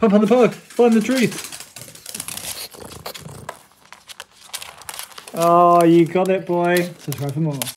Pump on the pod. Find the truth. Oh, you got it, boy. Subscribe for more.